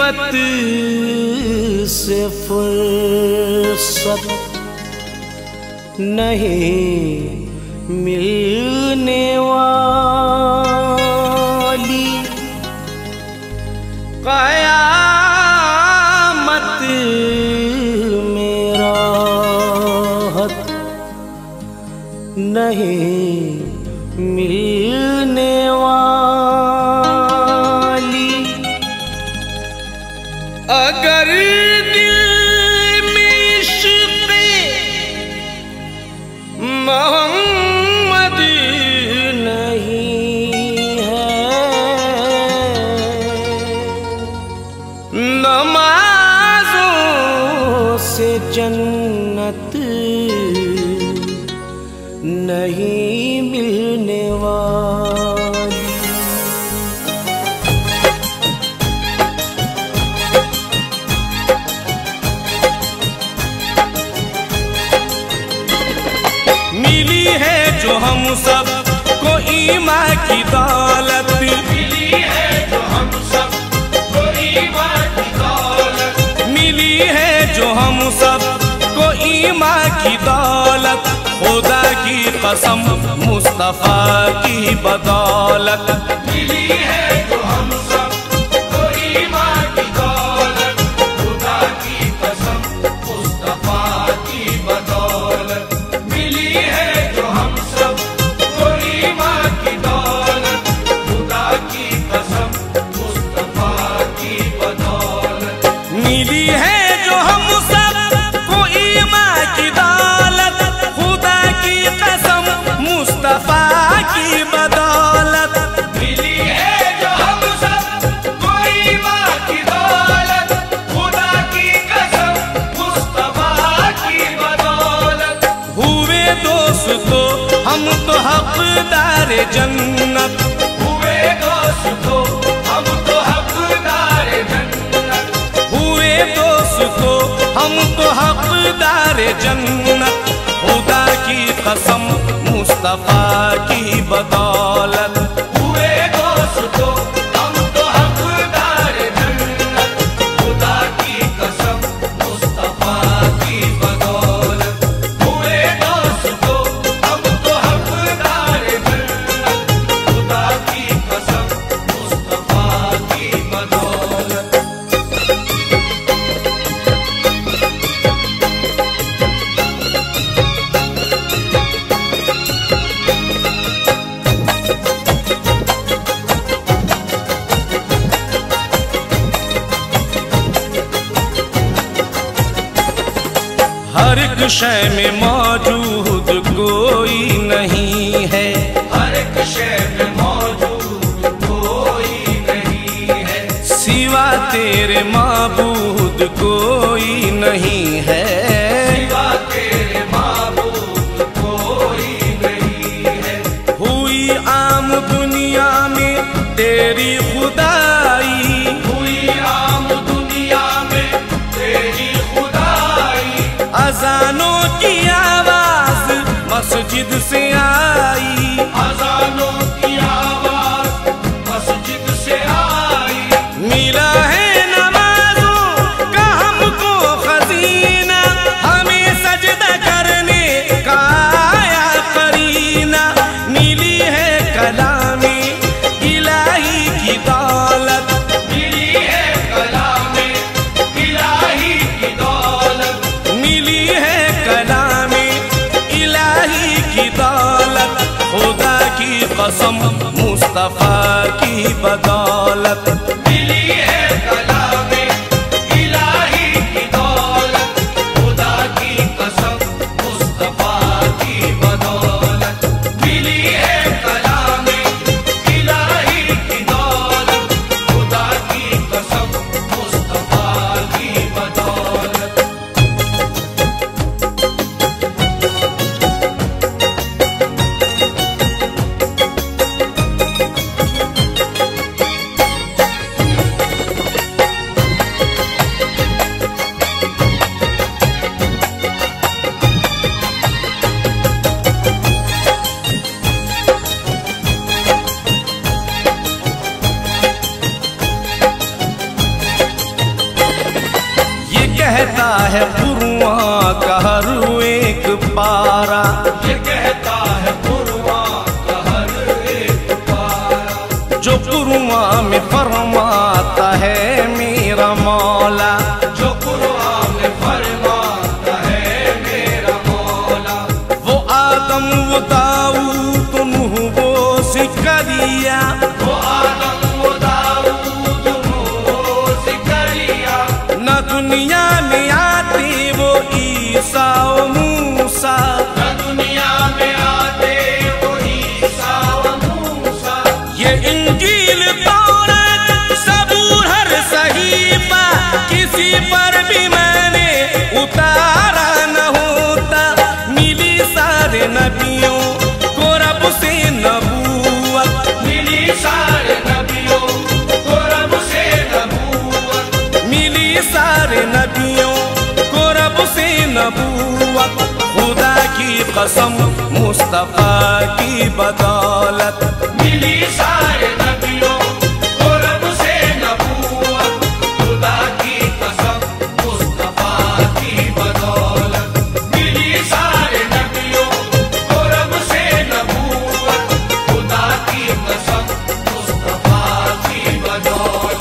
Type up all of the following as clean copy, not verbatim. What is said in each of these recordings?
मुसीबत से फुर्सत नहीं मिलने वाली, क़यामत में राहत नहीं मिलने वाली। अगर दिल में इश्क़ मोहम्मद नहीं है, नमाज़ों से जन्नत नहीं मिलने वाली। मिली है जो हम सब को ईमान की दौलत, मिली है जो हम सब को ईमान की दौलत, मिली है जो हम सब को ईमान की दौलत, खुदा की कसम मुस्तफा की बदौलत। मिली है जो हम सब को ईमान की दौलत, खुदा की कसम मुस्तफा की बदौलत। मिली है जो हम सब को ईमान की दौलत, खुदा की कसम मुस्तफा की बदौलत। मिली है जो हम सब को ईमान की दौलत, खुदा की कसम मुस्तफा की बदौलत। मिली है जो हम सब को ईमान की दौलत, खुदा की कसम मुस्तफा की बदौलत। हुए दोस्तों हम तो हकदार जन्नत, हुए दोस्तों हम तो हकदार जन्नत, हुए दोस्तों हम तो हकदार जन्नत, खुदा की कसम मुस्तफा की बदौलत। हुए दोस्तों हम तो हकदार जन्नत, खुदा की कसम मुस्तफा की बदौलत। हुए दोस्तों हम तो हकदार जन्नत, खुदा की कसम मुस्तफा की बदौलत। हर एक शय में मौजूद कोई नहीं है, हर एक शय में मौजूद कोई नहीं है, सिवा तेरे माबूद कोई नहीं है। सिवा तेरे माबूद कोई नहीं है। हुई आम दुनिया में तेरी खुदाई, हुई आम दुनिया में तेरी खुदाई, अजानों की आवाज मस्जिद से आई, अज़ानों की आवाज मस्जिद से आई। मिला है नमाजों का हमको खजीना, हमें सजदा करने का आया करीना। मिली है कलामे इलाही की दौलत, मिली है कलामे इलाही की दौलत, मिली है कलामे इलाही की दौलत, खुदा की कसम मुस्तफा की बदौलत। मिली है कलामे इलाही की दौलत, खुदा की कसम मुस्तफा की बदौलत। मिली है कलामे इलाही की दौलत, खुदा की कसम मुस्तफा की बदौलत। कहता है पुरवा का हर एक पारा, ये कहता है पुरवा का हर एक पारा, जो पुरवा में फरमाता है मेरा मौला, जो पुरवा में फरमाता है मेरा मौला। वो आदम वो दाऊद नूह वो ज़करिया, वो आदम वो दाऊद नूह ज़करिया, न दुनिया में आते वो ईसा और मूसा, न दुनिया में आते वो ईसा व मूसा। ये इंजील तौरात सबूर हर सहीफा किसी पर भी मैंने उतारा न होता। मिली सारे नबियों को रब से नबूवत, मिली सारे नबियों को रब से नबूवत, मिली सारे नबियों को रब से नबूवत। खुदा की कसम मुस्तफा की बदौलत, मिली सारे नबियों को रब से नबूवत, खुदा की कसम मुस्तफा की बदौलत। मिली सारे नबियों को रब से नबूवत, खुदा की कसम मुस्तफा की बदौलत।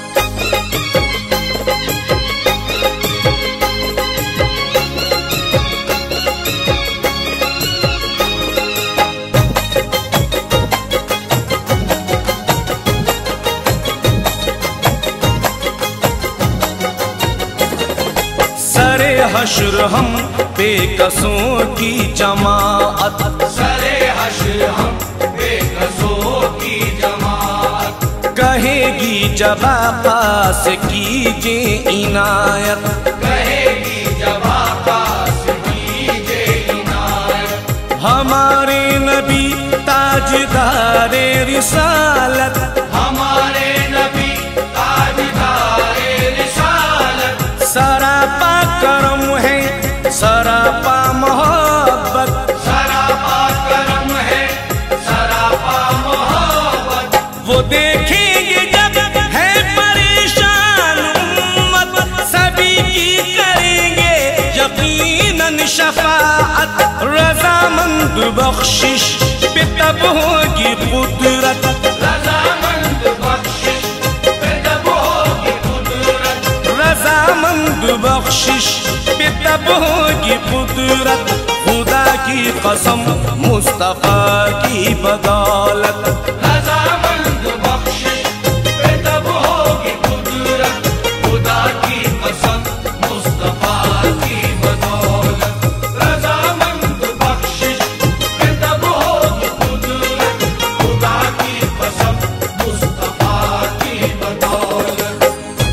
सरे हश्र हम बेकसों की जमाअत, सरे हश्र हम बेकसों की जमात, कहेगी जब आका से कीजिए इनायत, कहेगी जब आकाश कीजिए इनायत। हमारे नबी ताजदारे रिसालत, हमारे नबी ताजदारे रिसालत, सरापा करम है सरापा मोहब्बत, सरापा करम है सरापा मोहब्बत। वो देखेंगे जब है परेशान उम्मत, सभी की करेंगे यकीनन शफाअत। रज़ामंद बख्शिश पे तब होगी कुदरत, रज़ामंद बख्शिश पे तब होगी कुदरत, रज़ामंद बख्शिश पे तब होगी कुदरत। खुदा की कसम मुस्तफा की बदौलत, रज़ामंद बख्शिश पे तब होगी कुदरत, खुदा की कसम मुस्तफा की बदौलत। रज़ामंद बख्शिश पे तब होगी कुदरत, खुदा की कसम मुस्तफा की बदौलत।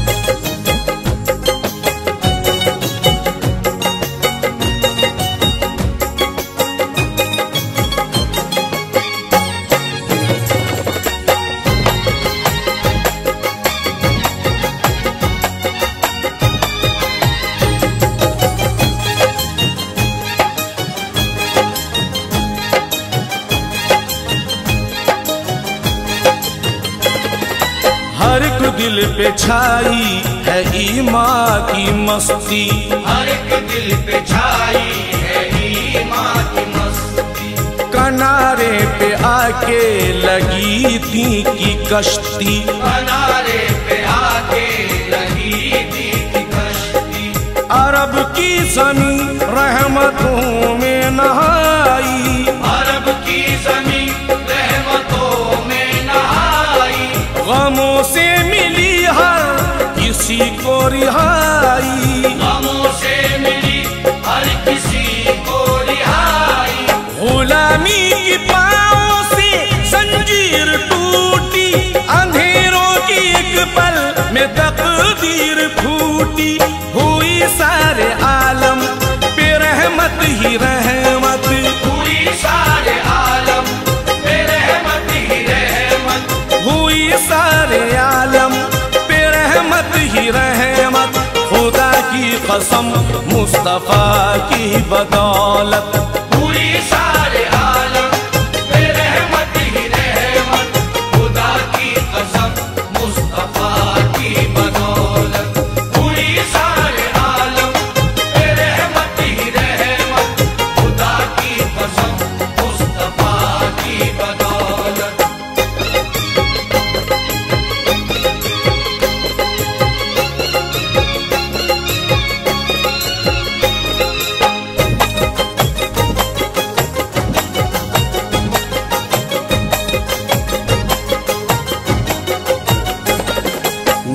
हर एक दिल पे छाई है ईमान की मस्ती, हर एक दिल पे छाई है ईमान की मस्ती, किनारे पे आके लगी थी की कश्ती, किनारे पे आके लगी थी की कश्ती। अरब की ज़मीं रहमतों में नहाई, अरब की ज़मीं रहमतों में नहाई, गमों से मिली हर किसी को रिहाई, गमों से मिली हर किसी को रिहाई। गुलामी की पाँव से जंजीर टूटी, अंधेरों की एक पल में तकदीर फूटी। हुई सारे आलम पे रहमत ही रहमत, हुई सारे आलम पे रहमत ही रहमत, हुई सारे आलम पे रहमत ही रहमत। खुदा की कसम मुस्तफा की बदौलत, हुई सारे आलम पे रहमत ही रहमत, खुदा की कसम मुस्तफा की बदौलत। हुई सारे आलम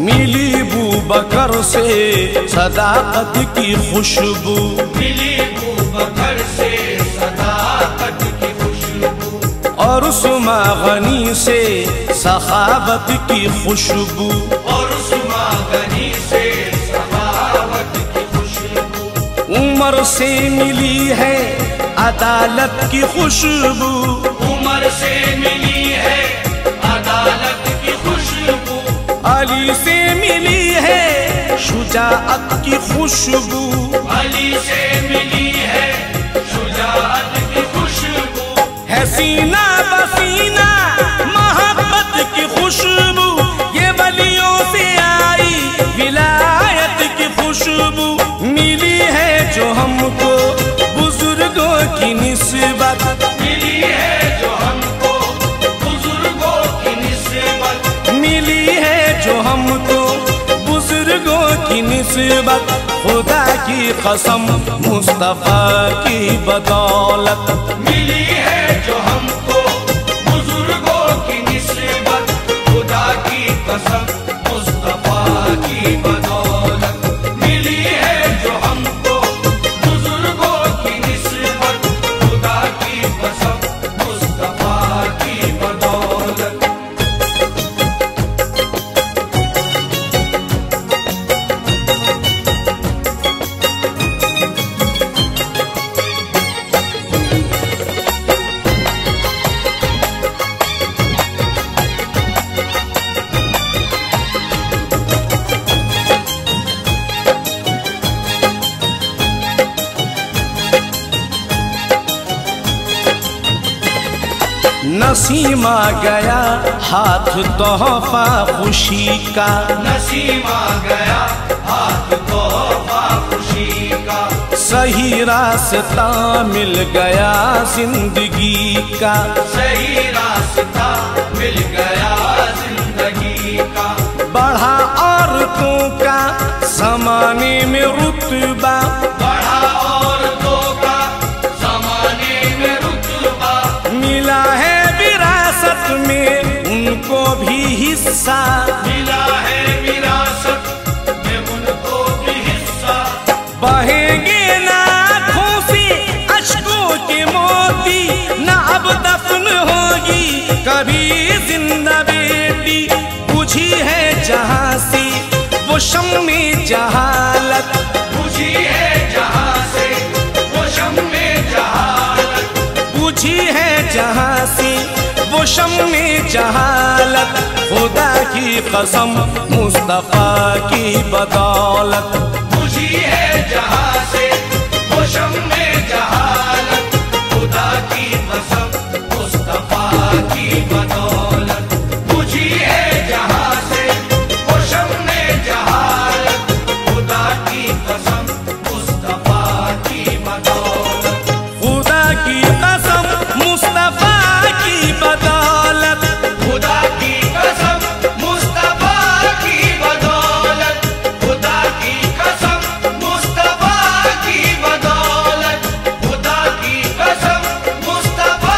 मिली बू बकर से सदाकत की खुशबू, मिली बू बकर से सदाकत की खुशबू, और उस्मा गनी से सखावत की खुशबू, और उस्मा गनी से सखावत की खुशबू, उमर से मिली है अदालत की खुशबू, उमर से मिली है अदालत की खुशबू, अली से मिली है शुजाअत की खुशबू, अली से मिली है शुजाअत की खुशबू, है सीना बसीना मोहब्बत की खुशबू, ये वलियों से आई विलायत की खुशबू, मिली है जो हमको बुजुर्गों की निस्बत, मिली है जो हमको बुजुर्गों की निस्बत, मिली है जो हमको बुजुर्गों की निस्बत, खुदा की कसम मुस्तफा की बदौलत, मिली है जो हमको बुजुर्गों की निस्बत, खुदा की कसम मुस्तफा की बदौलत, मिली है जो हमको बुजुर्गों की निस्बत, खुदा की कसम मुस्तफा की बदौलत। नसीमा गया हाथ तोहफा खुशी का, नसीमा गया हाथ तोहफा खुशी का, सही रास्ता मिल गया जिंदगी का, सही रास्ता मिल गया जिंदगी का, बढ़ा औरतों का जमाने में रुतबा, बढ़ा औरतों का जमाने में रुतबा, मिला है विरासत में उनको भी हिस्सा, मिला है विरासत में उनको भी हिस्सा, बहेंगे ना आँखों से अश्कों के मोती, ना अब दफन होगी कभी जिंदा बेटी, बुझी है जहाँ से वो शम्मे जहालत, बुझी है जहाँ से वो शम्मे जहालत, बुझी है जहाँ से वो शम्मे जहालत, खुदा की कसम मुस्तफा की बदौलत, बुझी है जहाँ से वो शम्मे जहालत, खुदा की कसम मुस्तफा की बदौलत, बुझी है जहाँ से वो शम्मे जहालत, खुदा की कसम मुस्तफा की बदौलत, खुदा की कसम मुस्तफा की बदौलत, खुदा की कसम मुस्तफा की बदौलत, खुदा की कसम मुस्तफा की बदौलत, खुदा की कसम मुस्तफा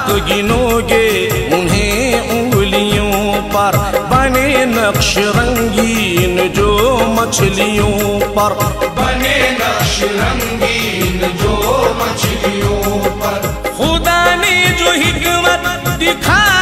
आप गिनोगे उन्हें उंगलियों पर, बने नक्श रंगीन जो मछलियों पर, बने नक्श रंगीन जो मछलियों पर। खुदा ने जो हिकमत दिखा